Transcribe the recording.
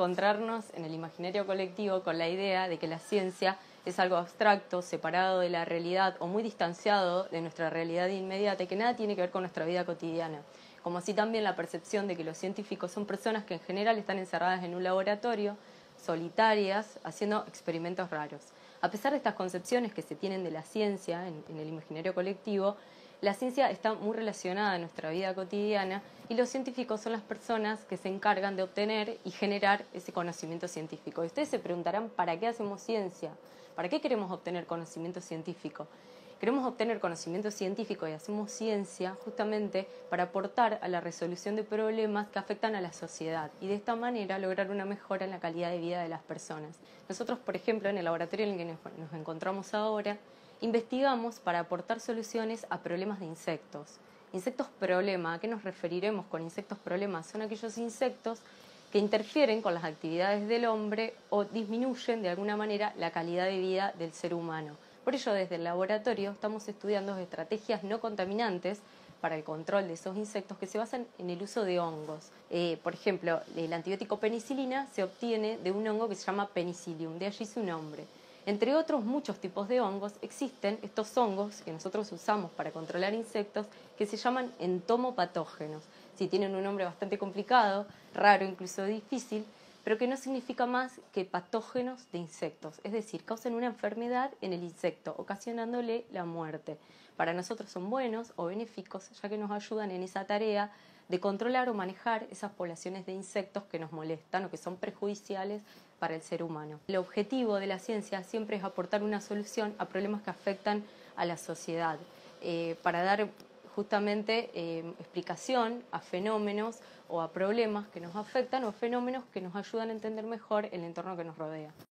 encontrarnos en el imaginario colectivo con la idea de que la ciencia es algo abstracto, separado de la realidad o muy distanciado de nuestra realidad inmediata y que nada tiene que ver con nuestra vida cotidiana. Como así también la percepción de que los científicos son personas que en general están encerradas en un laboratorio, solitarias, haciendo experimentos raros. A pesar de estas concepciones que se tienen de la ciencia en el imaginario colectivo, la ciencia está muy relacionada a nuestra vida cotidiana y los científicos son las personas que se encargan de obtener y generar ese conocimiento científico. Y ustedes se preguntarán, ¿para qué hacemos ciencia? ¿Para qué queremos obtener conocimiento científico? Queremos obtener conocimiento científico y hacemos ciencia justamente para aportar a la resolución de problemas que afectan a la sociedad y de esta manera lograr una mejora en la calidad de vida de las personas. Nosotros, por ejemplo, en el laboratorio en el que nos encontramos ahora, investigamos para aportar soluciones a problemas de insectos. Insectos problema, ¿a qué nos referiremos con insectos problema? Son aquellos insectos que interfieren con las actividades del hombre o disminuyen de alguna manera la calidad de vida del ser humano. Por ello, desde el laboratorio estamos estudiando estrategias no contaminantes para el control de esos insectos que se basan en el uso de hongos. Por ejemplo, el antibiótico penicilina se obtiene de un hongo que se llama Penicillium, de allí su nombre. Entre otros muchos tipos de hongos, existen estos hongos que nosotros usamos para controlar insectos que se llaman entomopatógenos. Sí, tienen un nombre bastante complicado, raro, incluso difícil, pero que no significa más que patógenos de insectos, es decir, causan una enfermedad en el insecto, ocasionándole la muerte. Para nosotros son buenos o benéficos, ya que nos ayudan en esa tarea de controlar o manejar esas poblaciones de insectos que nos molestan o que son perjudiciales para el ser humano. El objetivo de la ciencia siempre es aportar una solución a problemas que afectan a la sociedad, para dar justamente explicación a fenómenos o a problemas que nos afectan o fenómenos que nos ayudan a entender mejor el entorno que nos rodea.